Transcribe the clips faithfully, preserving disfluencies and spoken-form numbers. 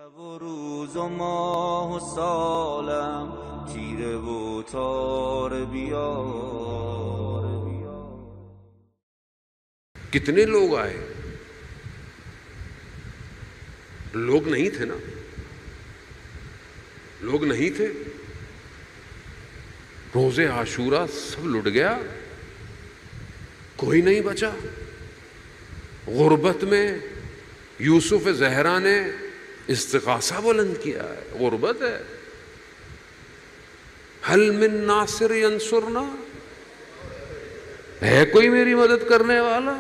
و روز و ماه و سالم تیره و تار بیار. کتنے لوگ آئے؟ لوگ نہیں تھے نا، لوگ نہیں تھے. روز عاشورہ سب لٹ گیا، کوئی نہیں بچا. غربت میں یوسف زہرا نے استغاثہ بلند کیا ہے. غربت ہے. حل من ناصر ینصرنا، ہے کوئی میری مدد کرنے والا؟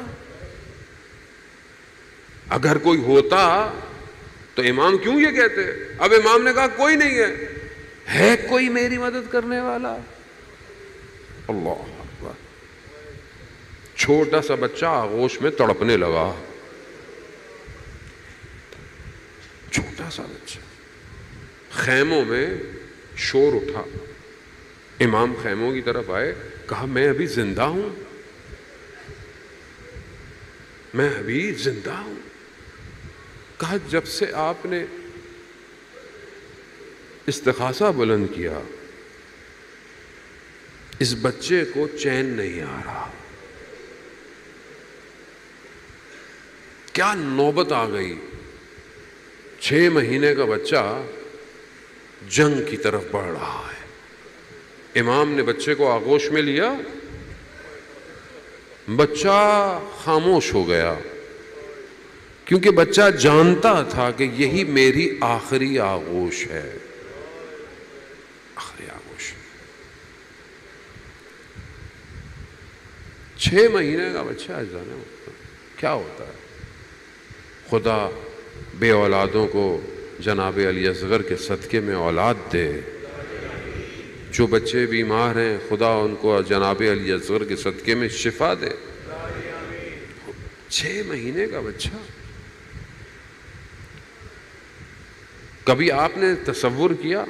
اگر کوئی ہوتا تو امام کیوں یہ کہتے؟ اب امام نے کہا کوئی نہیں ہے، ہے کوئی میری مدد کرنے والا؟ اللہ اکبر. چھوٹا سا بچہ آغوش میں تڑپنے لگا، چھوٹا سا بچہ. خیموں میں شور اٹھا. امام خیموں کی طرف آئے، کہا میں ابھی زندہ ہوں، میں ابھی زندہ ہوں. کہا جب سے آپ نے استغاثہ بلند کیا اس بچے کو چین نہیں آ رہا. کیا نوبت آ گئی. چھ مہینے کا بچہ جنگ کی طرف بڑھ رہا ہے. امام نے بچے کو آغوش میں لیا، بچہ خاموش ہو گیا، کیونکہ بچہ جانتا تھا کہ یہی میری آخری آغوش ہے. آخری آغوش. چھ مہینے کا بچہ جانے کیا ہوتا ہے. خدا بے اولادوں کو جناب علی اصغر کے صدقے میں اولاد دے. جو بچے بیمار ہیں خدا ان کو جناب علی اصغر کے صدقے میں شفا دے. چھ مہینے کا بچہ. کبھی آپ نے تصور کیا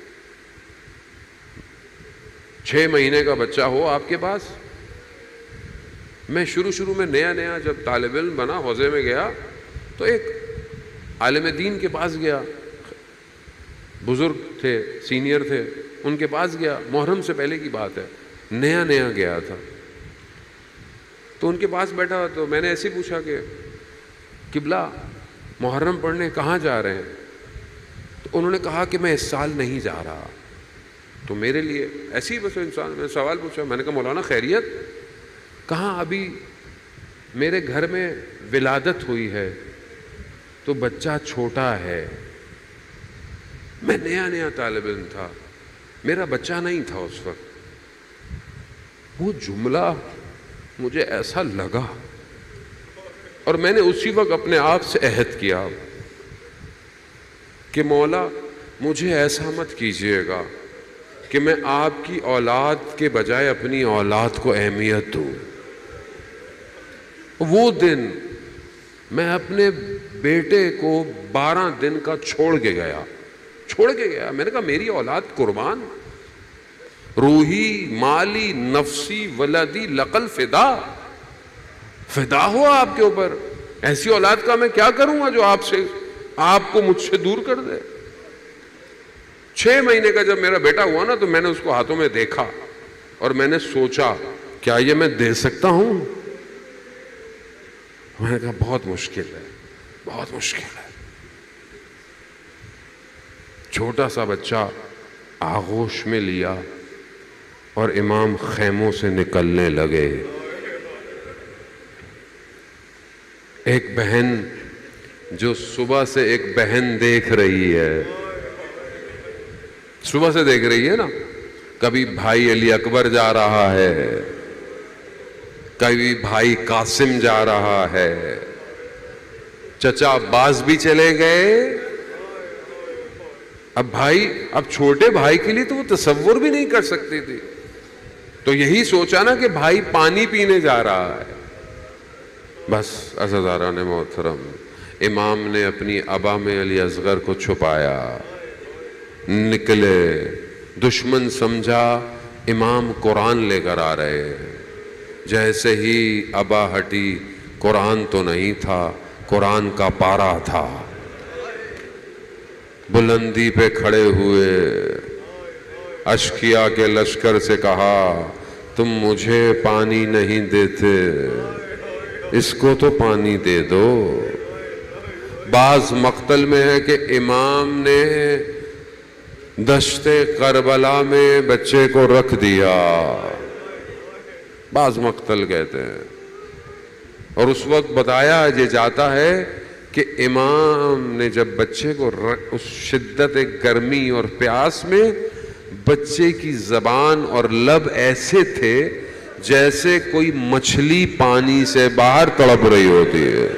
چھ مہینے کا بچہ ہو آپ کے پاس؟ میں شروع شروع میں نیا نیا جب طالب علم بنا حوزے میں گیا تو ایک عالم دین کے پاس گیا، بزرگ تھے، سینئر تھے، ان کے پاس گیا. محرم سے پہلے کی بات ہے، نیا نیا گیا تھا. تو ان کے پاس بیٹھا تو میں نے ایسے پوچھا کہ قبلہ محرم پڑھنے کہاں جا رہے ہیں؟ تو انہوں نے کہا کہ میں اس سال نہیں جا رہا. تو میرے لیے ایسے ہی بس انسان میں سوال پوچھا. میں نے کہا مولانا خیریت؟ کہاں ابھی میرے گھر میں ولادت ہوئی ہے تو بچہ چھوٹا ہے. میں نیا نیا طالب علم تھا، میرا بچہ نہیں تھا اس وقت. وہ جملہ مجھے ایسا لگا اور میں نے اسی وقت اپنے آپ سے عہد کیا کہ مولا مجھے ایسا مت کیجیے گا کہ میں آپ کی اولاد کے بجائے اپنی اولاد کو اہمیت دوں. وہ دن میں اپنے بیٹے کو بارہ دن کا چھوڑ کے گیا چھوڑ کے گیا میں نے کہا میری اولاد قربان، روحی مالی نفسی ولدی لقل فدا فدا ہوا آپ کے اوپر. ایسی اولاد کا میں کیا کروں گا جو آپ سے آپ کو مجھ سے دور کر دے. چھ مہینے کا جب میرا بیٹا ہوا نا تو میں نے اس کو ہاتھوں میں دیکھا اور میں نے سوچا کیا یہ میں دے سکتا ہوں؟ میں نے کہا بہت مشکل ہے، بہت مشکل ہے. چھوٹا سا بچہ آغوش میں لیا اور امام خیموں سے نکلنے لگے. ایک بہن جو صبح سے ایک بہن دیکھ رہی ہے، صبح سے دیکھ رہی ہے نا، کبھی بھائی علی اکبر جا رہا ہے، کبھی بھائی قاسم جا رہا ہے، چچا عباس بھی چلے گئے. اب بھائی اب چھوٹے بھائی کے لیے تو وہ تصور بھی نہیں کر سکتی تھی. تو یہی سوچا نا کہ بھائی پانی پینے جا رہا ہے. بس عزیزاران محترم، امام نے اپنی ابا میں علی اصغر کو چھپایا، نکلے. دشمن سمجھا امام قرآن لے کر آ رہے ہیں. جیسے ہی ابا ہٹی، قرآن تو نہیں تھا، قرآن کا پارا تھا. بلندی پہ کھڑے ہوئے اشقیا کے لشکر سے کہا تم مجھے پانی نہیں دیتے اس کو تو پانی دے دو۔ بعض مقتل میں ہے کہ امام نے دشت کربلا میں بچے کو رکھ دیا، بعض مقتل کہتے ہیں، اور اس وقت بتایا یہ جاتا ہے کہ امام نے جب بچے کو اس شدت گرمی اور پیاس میں بچے کی زبان اور لب ایسے تھے جیسے کوئی مچھلی پانی سے باہر تڑپ رہی ہوتی ہے،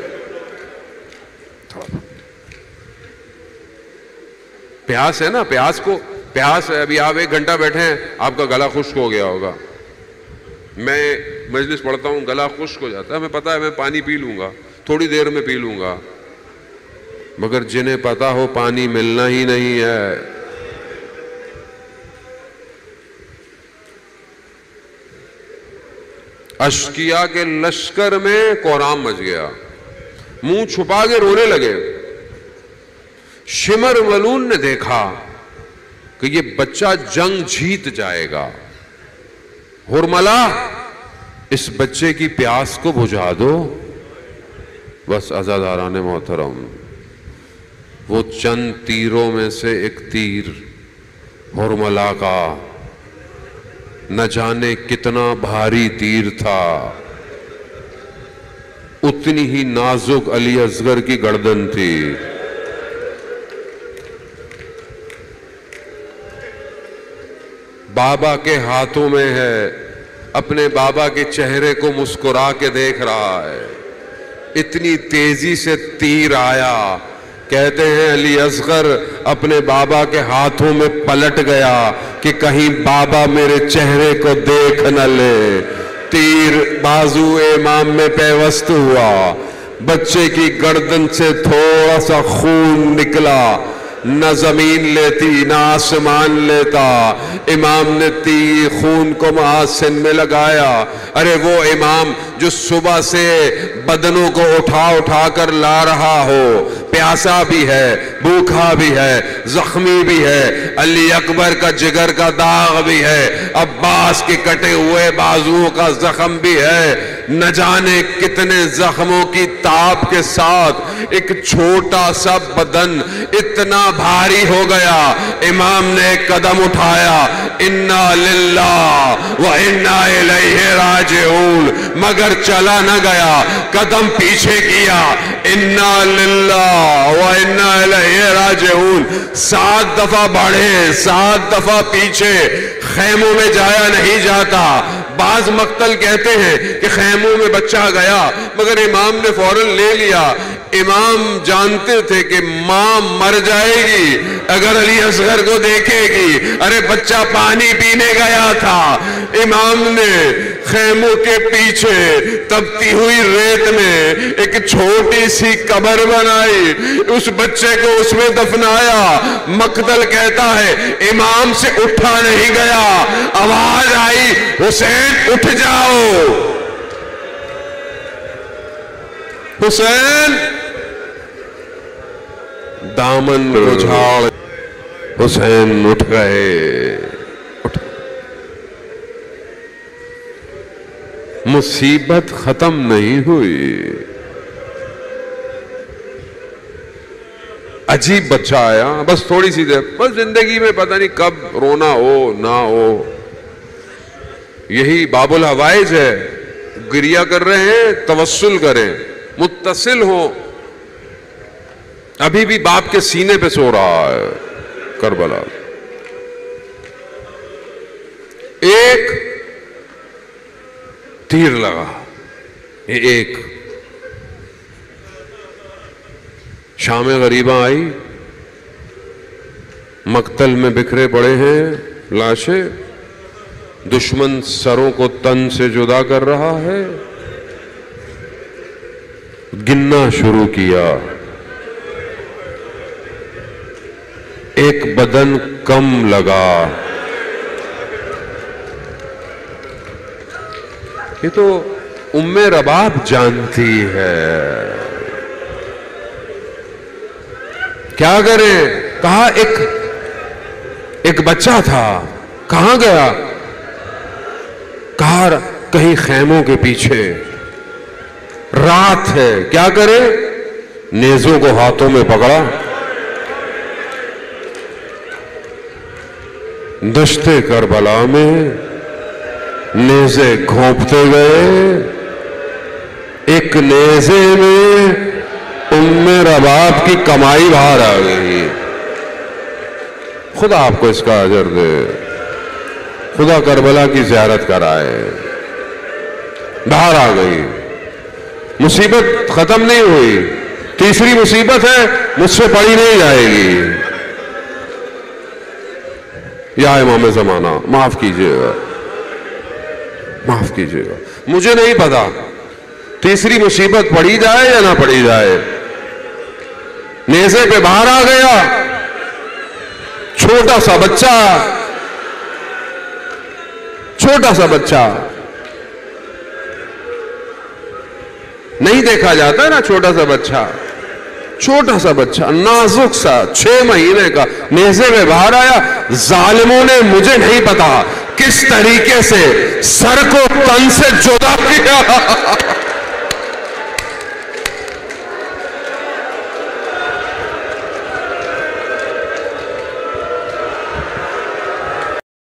پیاس ہے نا، پیاس کو پیاس ہے، ابھی آپ ایک گھنٹہ بیٹھے ہیں آپ کا گلا خشک ہو گیا ہوگا، میں مجلس پڑھتا ہوں گلا خشک ہو جاتا ہے، ہمیں پتا ہے میں پانی پی لوں گا، تھوڑی دیر میں پی لوں گا، مگر جنہیں پتا ہو پانی ملنا ہی نہیں ہے، اشقیا کے لشکر میں کوہرام مچ گیا، منہ چھپا کے رونے لگے۔ شمر ملون نے دیکھا کہ یہ بچہ جنگ جیت جائے گا، ہرملا اس بچے کی پیاس کو بجھا دو۔ بس عزاداران محترم، وہ چند تیروں میں سے ایک تیر ہرملا کا نہ جانے کتنا بھاری تیر تھا، اتنی ہی نازک علی اصغر کی گردن تھی۔ بابا کے ہاتھوں میں ہے، اپنے بابا کے چہرے کو مسکرا کے دیکھ رہا ہے، اتنی تیزی سے تیر آیا، کہتے ہیں علی اصغر اپنے بابا کے ہاتھوں میں پلٹ گیا کہ کہیں بابا میرے چہرے کو دیکھ نہ لے، تیر بازو امام میں پیوست ہوا، بچے کی گردن سے تھوڑا سا خون نکلا، نہ زمین لیتی نہ آسمان لیتا، امام نے تیر خون کو محاسن میں لگایا۔ ارے وہ امام جو صبح سے بدنوں کو اٹھا اٹھا کر لا رہا ہو، پیاسا بھی ہے، بھوکھا بھی ہے، زخمی بھی ہے، علی اکبر کا جگر کا داغ بھی ہے، عباس کے کٹے ہوئے بازوؤں کا زخم بھی ہے، نہ جانے کتنے زخموں کی تاب کے ساتھ ایک چھوٹا سا بدن اتنا بھاری ہو گیا، امام نے ایک قدم اٹھایا، انا للہ و انا الیہ راجعون، مگر چلا نہ گیا، قدم پیچھے کیا، انا للہ و انا الیہ راجعون، سات دفعہ بڑھے سات دفعہ پیچھے، خیموں میں جایا نہیں جاتا۔ بعض مقتل کہتے ہیں کہ خیموں میں بچہ گیا مگر امام نے فوراً لے لیا، امام جانتے تھے کہ ماں مر جائے گی اگر علی اصغر کو دیکھے گی، ارے بچہ پانی پینے گیا تھا، امام نے خیموں کے پیچھے تپتی ہوئی ریت میں ایک چھوٹی سی قبر بنائی، اس بچے کو اس میں دفنایا۔ مقتل کہتا ہے امام سے اٹھا نہیں گیا، آواز آئی حسین اٹھ جاؤ، حسین دامن کو جھاڑ، حسین اٹھ گئے، مصیبت ختم نہیں ہوئی، عجیب بچہ آیا، بس تھوڑی سی دیر، بس زندگی میں پتہ نہیں کب رونا ہو نہ ہو، یہی باب الحوائج ہے، گریہ کر رہے ہیں توسل کریں، متصل ہوں، ابھی بھی باپ کے سینے پہ سو رہا ہے کربلا، ایک تیر لگا، ایک شام غریبہ آئی، مقتل میں بکھرے پڑے ہیں لاشیں، دشمن سروں کو تن سے جدا کر رہا ہے، گننا شروع کیا، ایک بدن کم لگا، یہ تو ام رباب جانتی ہے، کیا کریں؟ کہا ایک ایک بچہ تھا، کہاں گیا؟ کہا کہیں خیموں کے پیچھے، رات ہے، کیا کرے؟ نیزوں کو ہاتھوں میں پکڑا، دشتے کربلا میں نیزے گھونپتے گئے، ایک نیزے میں ام رباب کی کمائی باہر آ گئی۔ خدا آپ کو اس کا اجر دے، خدا کربلا کی زیارت کرائے۔ باہر آ گئی، مصیبت ختم نہیں ہوئی، تیسری مصیبت ہے مجھ سے پڑھی نہیں جائے گی۔ یا امام زمانہ معاف کیجئے گا، معاف کیجئے گا، مجھے نہیں پتا تیسری مصیبت پڑھی جائے یا نہ پڑھی جائے۔ نیزے پہ باہر آ گیا، چھوٹا سا بچہ، چھوٹا سا بچہ، نہیں دیکھا جاتا نا چھوٹا سا بچہ، چھوٹا سا بچہ نازک سا چھ مہینے کا نیزے میں باہر آیا۔ ظالموں نے مجھے نہیں پتا کس طریقے سے سر کو تن سے جدا کیا۔